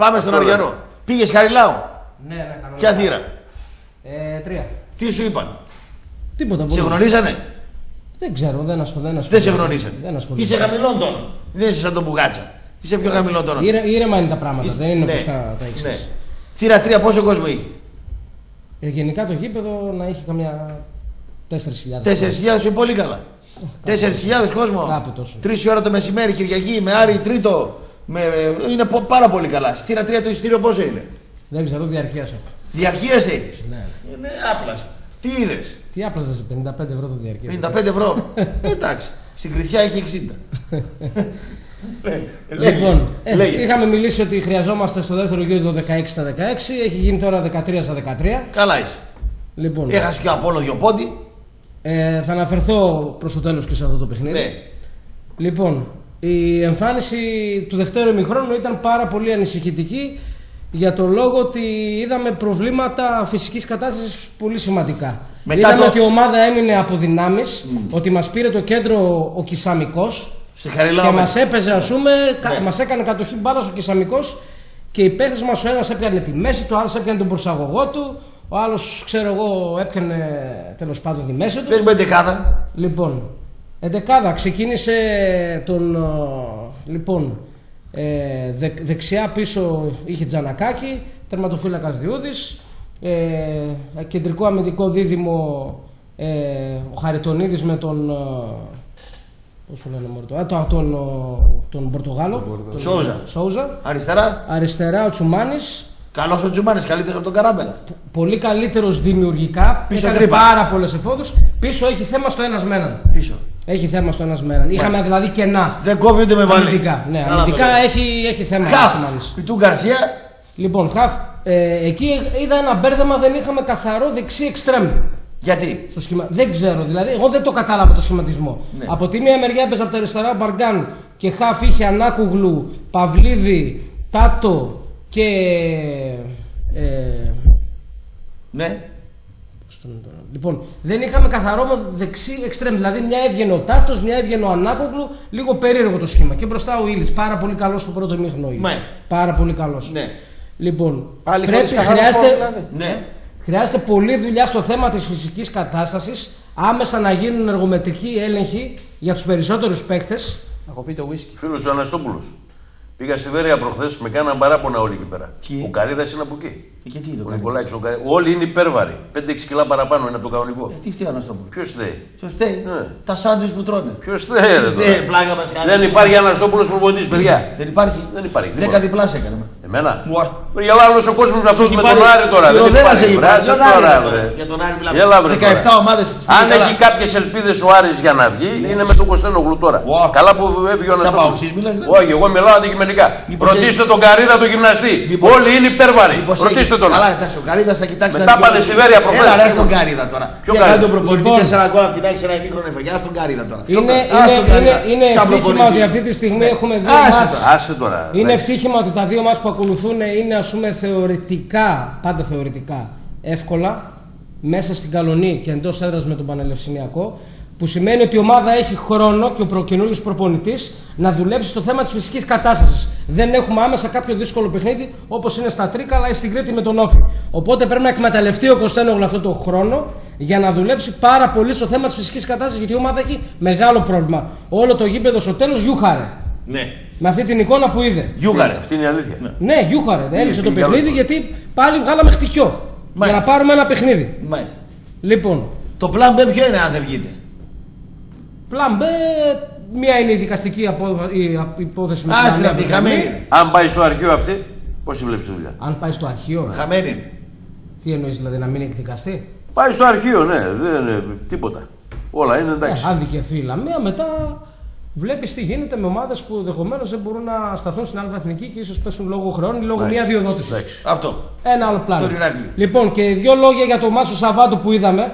Πάμε στον Αριανό. Πήγες Χαριλάου. Ναι, κανονικά. Ποια θύρα? 3. Τι σου είπαν? Τίποτα. Σε γνωρίζανε? Δεν ξέρω, δεν ασχολούμαι. Δεν σε γνωρίζανε. Είσαι χαμηλών τόνων. Δεν είσαι σαν τον Μπουγάτσα. Είσαι πιο χαμηλών τόνων. Ήρεμα είναι τα πράγματα. Δεν είναι όπως τα έχεις. Ναι. Θύρα 3 πόσο κόσμο είχε? Γενικά το γήπεδο να είχε καμιά 4.000. 4.000 είναι πολύ καλά. 4.000 κόσμο. 3 ώρα το μεσημέρι, Κυριακή, με Άρη τρίτο. Είναι πάρα πολύ καλά. Θύρα 3 το εισιτήριο πόσο είναι? Δεν ξέρω, διαρκείας. Διαρκείας έχεις? Ναι. Είναι άπλας. Τι είδες? Τι άπλαζε, 55 ευρώ το διαρκείας. 55 ευρώ. Εντάξει. Στην Κρυθιά έχει 60. Λοιπόν, είχαμε μιλήσει ότι χρειαζόμαστε στο δεύτερο γύρο το 16 στα 16. Έχει γίνει τώρα 13 στα 13. Καλά είσαι. Λοιπόν, έχασε και ο Απόλλων 2 πόντι. Θα αναφερθώ προς το τέλος και σε αυτό το παιχνίδι. Ναι. Λοιπόν, η εμφάνιση του δευτέρου ημιχρόνου ήταν πάρα πολύ ανησυχητική, για το λόγο ότι είδαμε προβλήματα φυσικής κατάστασης πολύ σημαντικά. Είδαμε ότι η ομάδα έμεινε από δυνάμεις, ότι μας πήρε το κέντρο ο Κισαμικός και μας έπαιζε, ας πούμε, μας έκανε κατοχή μπάλας ο Κισαμικός και οι παίκτες μας, ο ένας έπιανε τη μέση του, ο άλλος έπιανε τον προσαγωγό του, ο άλλος, ξέρω εγώ, έπιανε τέλος πάντων τη μέση του. Πες με εντεκάδα. Λοιπόν, εντεκάδα ξεκίνησε τον, λοιπόν, δεξιά πίσω είχε Τζανακάκη, τερματοφύλακας Διούδης, κεντρικό αμυντικό δίδυμο ο Χαριτονίδης με τον, πώς το λένε, τον Πορτογάλο, Σόουζα. Αριστερά ο Τσουμάνης. Καλός ο Τσουμάνης, καλύτερος από τον Καράμπελα. Πολύ καλύτερος δημιουργικά, έκανε πάρα πολλές εφόδους. Πίσω έχει θέμα στο ένας με έναν. Έχει θέμα στο ένας με έναν. Είχαμε δηλαδή κενά. Δεν κόβει ούτε με βάλει. Αμυντικά, ναι, αμυντικά έχει θέμα. Χαφ, Πιτού Γκαρσία. Λοιπόν, Χαφ, εκεί είδα ένα μπέρδεμα, δεν είχαμε καθαρό δεξί εξτρέμ. Γιατί? Στο σχημα... Δεν ξέρω, δηλαδή, εγώ δεν το κατάλαβα το σχηματισμό. Ναι. Από τη μία μεριά έπαιζε από τα αριστερά ο Μπαργκάν και Χαφ είχε Ανάκουγλου, Παυλίδη, Τάτο και. Ναι. Λοιπόν, δεν είχαμε καθαρό δεξί εξτρέμ. Δηλαδή, μια έβγαινε ο Τάτος, μια έβγαινε ο Ανάκουγλου. Λίγο περίεργο το σχήμα. Και μπροστά ο Ήλις. Πάρα πολύ καλό στο πρώτο ημίχρονο. Πάρα πολύ καλό. Ναι. Λοιπόν, πάλι χρειάζεται πολλή δουλειά στο θέμα της φυσικής κατάστασης. Άμεσα να γίνουν εργομετρικοί έλεγχοι για τους περισσότερους παίκτες. Να πει το whisky. Φίλος ο Αναστόπουλος. Πήγα στη Βέρεια προχθές, με κάναν παράπονα όλοι εκεί πέρα. Ο Καρίδας είναι από εκεί. Γιατί είναι ο Νικολάκης, όλοι είναι υπέρβαροι. 5-6 κιλά παραπάνω είναι από το κανονικό. Τι φταίει ο Αναστόπουλος? Ποιος φταίει? Τα σάντουιτς που τρώνε. Ποιος φταίει? Δεν υπάρχει Αναστόπουλος προπονητής, παιδιά. Δεν υπάρχει. 10 διπλάς έκανε. Εμένα. Γελάει όλος ο κόσμος να φύγει με τον Άρη τώρα. Δεν για τον Άρη μιλάμε. 17 ομάδες. Αν έχει κάποιες ελπίδες ο Άρης για να βγει, είναι με τον Κωνσταντινόγλου τώρα. Καλά που έφυγε ο Αναστόπουλος. Όχι, εγώ μιλάω αντικειμενικά. Ρωτήστε τον Καρίδα του γυμναστή. Όλοι είναι υπέρβαροι. Ρωτήστε τον. Καλά, εντάξει, ο Καρίδας θα κοιτάξει. Μετά πάνε στη Βέρεια προχθές. Έλα, ρε τον Καρίδα τώρα. Ποιο κάνει τον προπονητή 4 γκολ από την άκρη, ένα ημίχρονο εφαγιά στον Καρίδα τώρα. Είναι ευτύχημα ότι αυτή τη στιγμή έχουμε δύο μάτς. Είναι ευτύχημα ότι τα δύο μάτς που ακολουθούν είναι, ας πούμε, θεωρητικά, πάντα θεωρητικά εύκολα, μέσα στην Καλονή και εντός έδρας με τον Πανελευσηνιακό, που σημαίνει ότι η ομάδα έχει χρόνο και ο καινούριος προπονητής να δουλέψει στο θέμα της φυσικής κατάστασης. Δεν έχουμε άμεσα κάποιο δύσκολο παιχνίδι όπως είναι στα Τρίκαλα ή στην Κρήτη με τον Όφη. Οπότε πρέπει να εκμεταλλευτεί ο Κωνσταντινόγλου αυτό το χρόνο για να δουλέψει πάρα πολύ στο θέμα της φυσικής κατάστασης, γιατί η ομάδα έχει μεγάλο πρόβλημα. Όλο το γήπεδο στο τέλος γιούχαρε. Ναι. Με αυτή την εικόνα που είδε. Γιούχαρε. Αυτή είναι η αλήθεια. Ναι, γιούχαρε. Έλειξε το παιχνίδι γιατί πάλι βγάλαμε χτυκιό. Για να πάρουμε ένα παιχνίδι. Μάλιστα. Λοιπόν. Το πλάν B ποιο είναι αν δεν βγείτε? Πλάν B, μία είναι η δικαστική υπόθεση με την αυτή, χαμένη. Αν πάει στο αρχείο αυτή, πώς τη βλέπεις τη δουλειά? Αν πάει στο αρχείο. Χαμένη. Τι εννοείς, δηλαδή να μην εκδικαστεί? Πάει στο αρχείο, ναι, δεν είναι τίποτα. Όλα είναι εντάξει. Αν δικαιωθεί η Λαμία, μετά βλέπεις τι γίνεται με ομάδες που ενδεχομένως δεν μπορούν να σταθούν στην άλλη εθνική και ίσως πέσουν λόγω χρόνου ή λόγω μία διοδότησης. Αυτό. Ένα άλλο πλάνο. Λοιπόν, και δύο λόγια για το Μάσο Σαββάτου που είδαμε.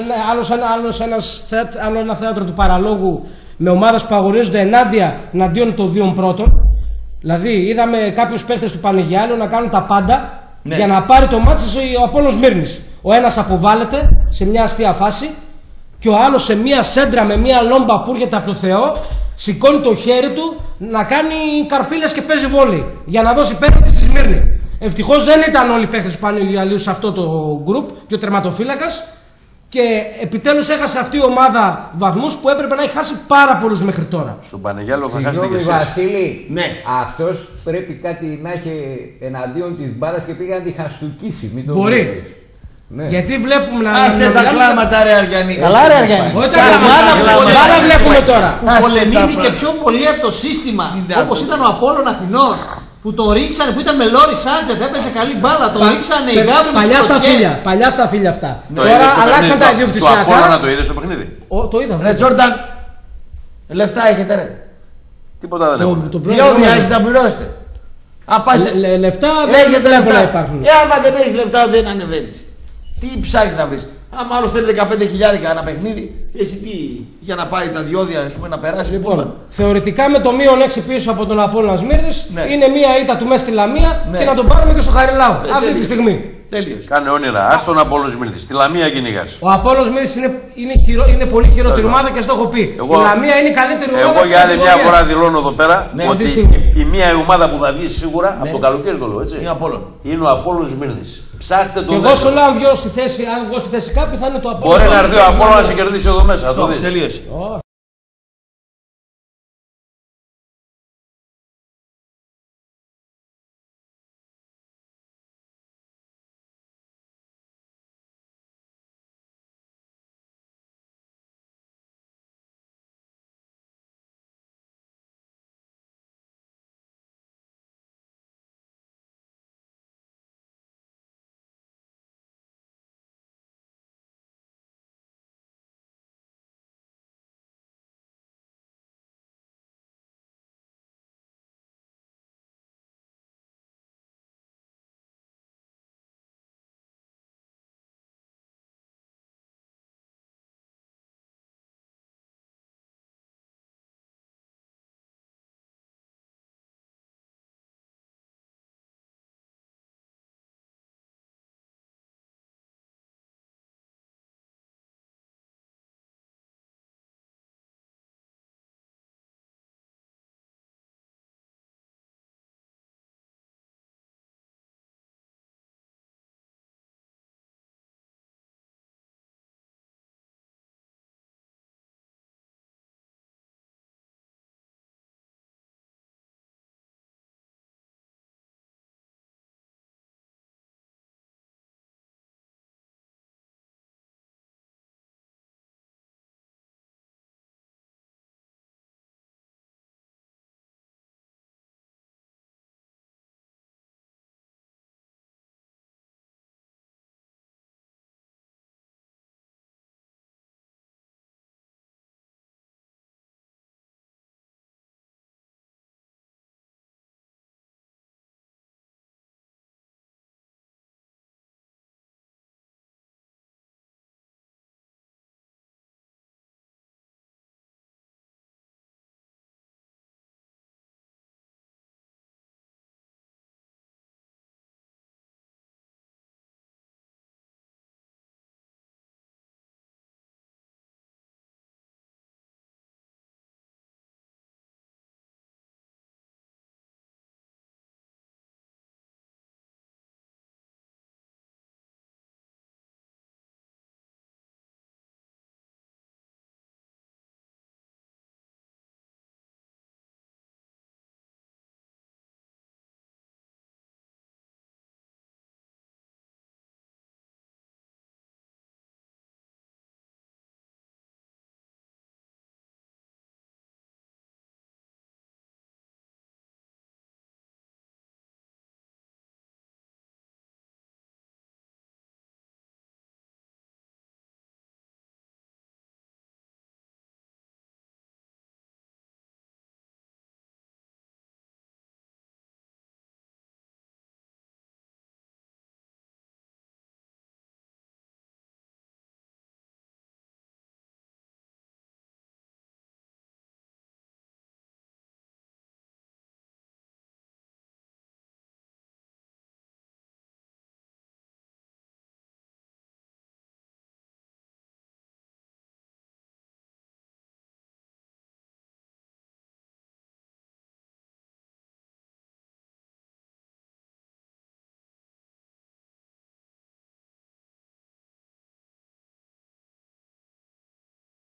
Άλλο ένα θέατρο του παραλόγου με ομάδες που αγωνίζονται εναντίον των δύο πρώτων. Δηλαδή, είδαμε κάποιους παίχτες του Πανηγιάλου να κάνουν τα πάντα για να πάρει το μάτι ο Απόλλωνας Σμύρνης. Ο ένας αποβάλλεται σε μια αστεία φάση και ο άλλος σε μια σέντρα με μια λόμπα που έρχεται από το Θεό. Σηκώνει το χέρι του, να κάνει καρφίλες και παίζει βόλι για να δώσει πέναλτι στη Σμύρνη. Ευτυχώς δεν ήταν όλοι οι παίχτες του Πανηγιαλίου σε αυτό το γκρουπ και ο τερματοφύλακας. Και επιτέλους έχασε αυτή η ομάδα βαθμούς που έπρεπε να έχει χάσει πάρα πολλούς μέχρι τώρα. Στον Πανεγιάλο θα χάσετε και εσείς. Βασίλη, ναι. αυτός πρέπει κάτι να έχει εναντίον της μπάλας και πήγε να τη χαστούκίσει. Μπορεί. Ναι. Γιατί βλέπουμε να. Άστε τα κλάματα, ρε Αργιανή. Καλά, ρε Αργιανή. Όχι τα κλάματα, βλέπουμε τώρα. Που πολεμήθηκε πιο πολύ από το σύστημα, όπως ήταν ο Απόλλων Αθηνών. Που το ρίξανε, που ήταν με Λόρι Σάντζετ, έπαιζε καλή μπάλα. Το ρίξανε οι γάβροι με τις κοτσιές. Παλιά στα φίλια αυτά. Τώρα αλλάξαν τα ιδιοκτησιακά. Το Απόλλωνα το είδε στο παιχνίδι. Το είδα. Ρε Τζόρνταν, λεφτά έχετε ρε. Τίποτα δεν έχουμε. Διόδια έχετε να πληρώσετε. Λεφτά δεν έχουν να υπάρχουν. Άμα δεν έχεις λεφτά δεν ανεβαίνεις. Τι ψάχνεις να βρεις. Άμα άλλος θέλει 15.000 ένα παιχνίδι, εσύ τι, για να πάει τα διόδια να περάσει. Λοιπόν, θεωρητικά με το -6 πίσω από τον Απόλλωνα Σμύρνης είναι μία ήττα του μέσα στη Λαμία και να τον πάρουμε και στο Χαριλάου αυτή τη στιγμή. Τέλειος. Κάνε όνειρα. Ας τον Απόλλωνα Σμύρνης. Στη Λαμία κυνηγάς. Ο Απόλλωνας Σμύρνης είναι πολύ χειρότερη ομάδα και στο έχω πει. Η Λαμία είναι η καλύτερη ομάδα. Εγώ για άλλη μια φορά δηλώνω εδώ πέρα ότι η μία ομάδα που θα βγει σίγουρα από το καλοκαίρι το λέω έτσι. Είναι ο Απόλλωνας Σμύρνης. Ψάχτε το. Και εγώ σου λέω, αν βγω στη θέση κάποιου θα είναι το Απόλλωνα. Μπορεί να έρθει ο Απόλλωνας να σε κερδίσει εδώ μέσα. Τελείωσε.